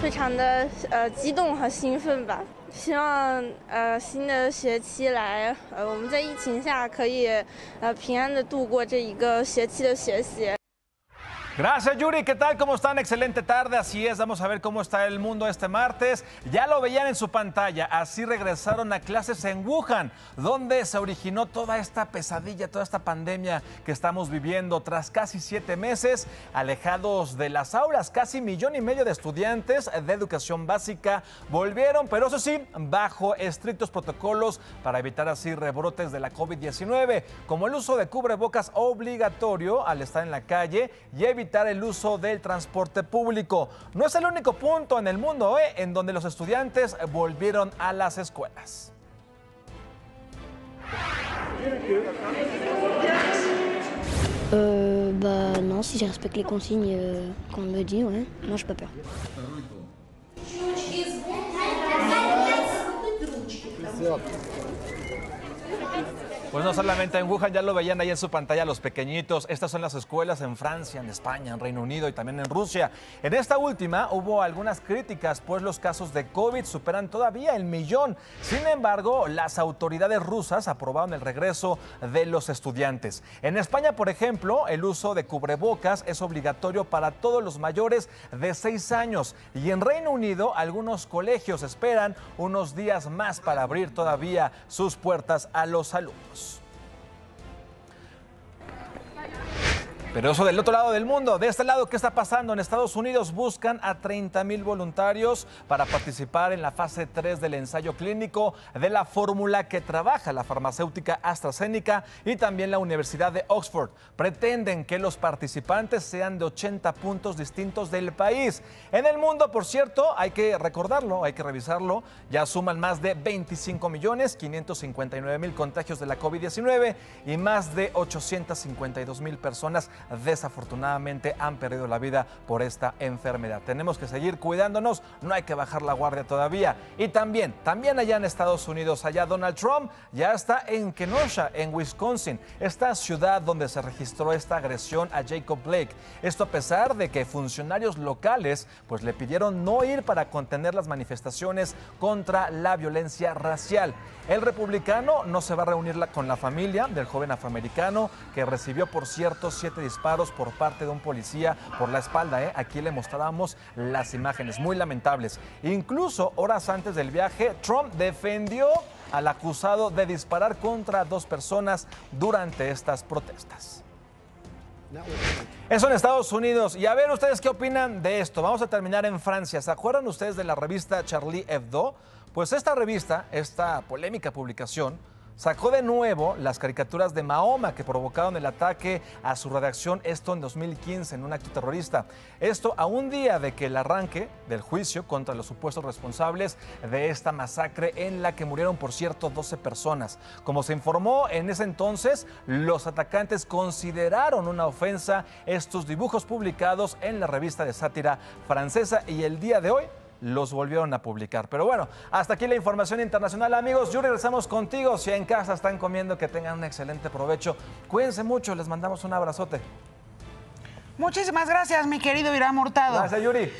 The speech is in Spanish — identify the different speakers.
Speaker 1: 非常的激动和兴奋吧。希望新的学期来，我们在疫情下可以平安的度过这一个学期的学习。
Speaker 2: Gracias, Yuri. ¿Qué tal? ¿Cómo están? Excelente tarde. Así es, vamos a ver cómo está el mundo este martes. Ya lo veían en su pantalla. Así regresaron a clases en Wuhan, donde se originó toda esta pesadilla, toda esta pandemia que estamos viviendo. Tras casi 7 meses alejados de las aulas, casi 1,5 millones de estudiantes de educación básica volvieron, pero eso sí, bajo estrictos protocolos para evitar así rebrotes de la COVID-19, como el uso de cubrebocas obligatorio al estar en la calle y evitar el uso del transporte público. No es el único punto en el mundo en donde los estudiantes volvieron a las escuelas.
Speaker 3: Non, si je respecte les consignes qu'on me dit, ouais. Non, j'ai pas peur.
Speaker 2: Pues no solamente en Wuhan, ya lo veían ahí en su pantalla los pequeñitos. Estas son las escuelas en Francia, en España, en Reino Unido y también en Rusia. En esta última hubo algunas críticas, pues los casos de COVID superan todavía el 1,000,000. Sin embargo, las autoridades rusas aprobaron el regreso de los estudiantes. En España, por ejemplo, el uso de cubrebocas es obligatorio para todos los mayores de 6 años. Y en Reino Unido, algunos colegios esperan unos días más para abrir todavía sus puertas a los alumnos. Pero eso del otro lado del mundo, de este lado, ¿qué está pasando? En Estados Unidos buscan a 30,000 voluntarios para participar en la fase 3 del ensayo clínico de la fórmula que trabaja la farmacéutica AstraZeneca y también la Universidad de Oxford. Pretenden que los participantes sean de 80 puntos distintos del país. En el mundo, por cierto, hay que recordarlo, hay que revisarlo, ya suman más de 25,559,000 contagios de la COVID-19 y más de 852,000 personas desafortunadamente han perdido la vida por esta enfermedad. Tenemos que seguir cuidándonos, no hay que bajar la guardia todavía. Y también allá en Estados Unidos, allá Donald Trump ya está en Kenosha, en Wisconsin, esta ciudad donde se registró esta agresión a Jacob Blake. Esto a pesar de que funcionarios locales pues le pidieron no ir para contener las manifestaciones contra la violencia racial. El republicano no se va a reunir con la familia del joven afroamericano que recibió, por cierto, 7 disparos por parte de un policía por la espalda. Aquí le mostrábamos las imágenes muy lamentables. Incluso horas antes del viaje, Trump defendió al acusado de disparar contra 2 personas durante estas protestas. Eso en Estados Unidos. Y a ver ustedes qué opinan de esto. Vamos a terminar en Francia. ¿Se acuerdan ustedes de la revista Charlie Hebdo? Pues esta revista, esta polémica publicación, sacó de nuevo las caricaturas de Mahoma que provocaron el ataque a su redacción, esto en 2015, en un acto terrorista. Esto a un día de que el arranque del juicio contra los supuestos responsables de esta masacre en la que murieron, por cierto, 12 personas. Como se informó en ese entonces, los atacantes consideraron una ofensa estos dibujos publicados en la revista de sátira francesa y el día de hoy los volvieron a publicar. Pero bueno, hasta aquí la información internacional, amigos. Yo regresamos contigo. Si en casa están comiendo, que tengan un excelente provecho. Cuídense mucho, les mandamos un abrazote.
Speaker 4: Muchísimas gracias, mi querido Irán Hurtado.
Speaker 2: Gracias, Yuri.